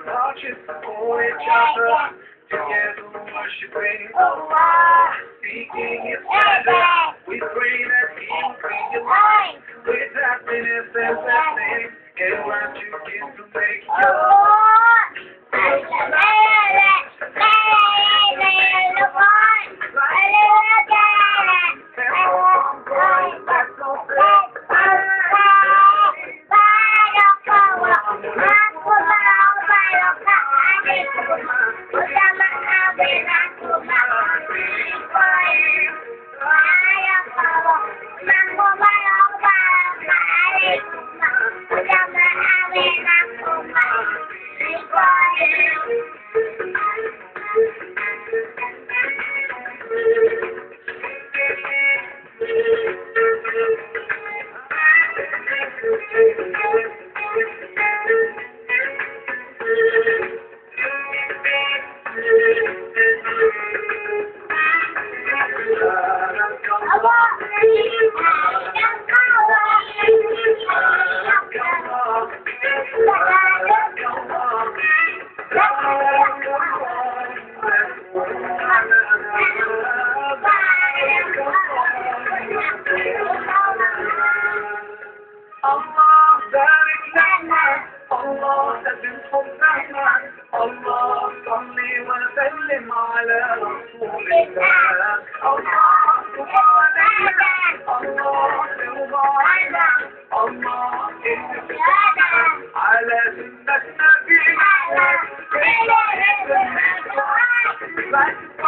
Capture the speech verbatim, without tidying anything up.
Watching for each other, together worshiping Allah, seeking His pleasure. We pray that He will bring your life with happiness and blessing, and what you give to make your Allah barik lana, Allah أدم حبنا، الله صل وسلم على رسول الله. الله سبحانك، الله رضانا، الله اتبعنا على سنة نبينا.